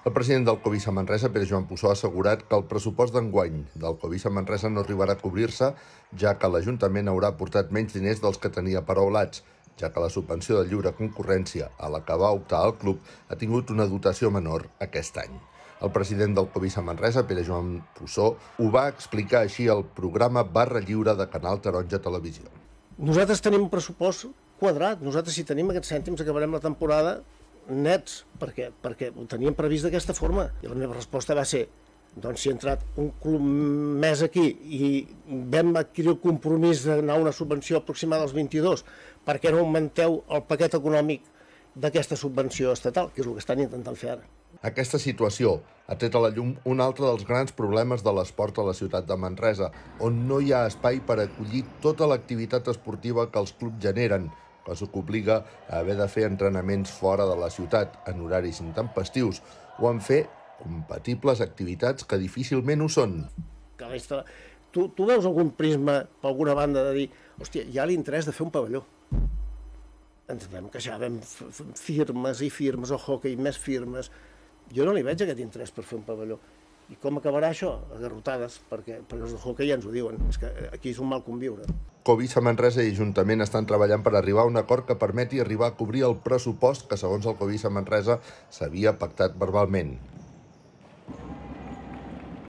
El president del Covisa Manresa, Pere Joan Pussó, ha assegurat que el pressupost d'enguany del Covisa Manresa no arribarà a cobrir-se, ja que l'Ajuntament haurà aportat menys diners dels que tenia paraulats, ja que la subvenció de lliure concurrència a la que va optar el club ha tingut una dotació menor aquest any. El president del Covisa Manresa, Pere Joan Pussó, ho va explicar així al programa Barra Lliure de Canal Taronja Televisió. Nosaltres tenim un pressupost quadrat. Nosaltres, si tenim aquests cèntims, acabarem la temporada nets, perquè ho teníem previst d'aquesta forma. I la meva resposta va ser, doncs si ha entrat un club més aquí i vam adquirir el compromís d'anar a una subvenció aproximada als 22, per què no augmenteu el paquet econòmic d'aquesta subvenció estatal, que és el que estan intentant fer ara. Aquesta situació ha tret a la llum un altre dels grans problemes de l'esport a la ciutat de Manresa, on no hi ha espai per acollir tota l'activitat esportiva que els clubs generen, cosa que obliga a haver de fer entrenaments fora de la ciutat en horaris intempestius o en fer compatibles activitats que difícilment ho són. Tu veus algun prisma per alguna banda de dir, hòstia, hi ha l'interès de fer un pavelló. Ens vam queixar, vam firmes i firmes, el hoquei, més firmes. Jo no li veig aquest interès per fer un pavelló. I com acabarà això? A garrotades, perquè els del hoquei ja ens ho diuen. És que aquí és un mal conviure. Covisa Manresa i Ajuntament estan treballant per arribar a un acord que permeti arribar a cobrir el pressupost que, segons el Covisa Manresa, s'havia pactat verbalment.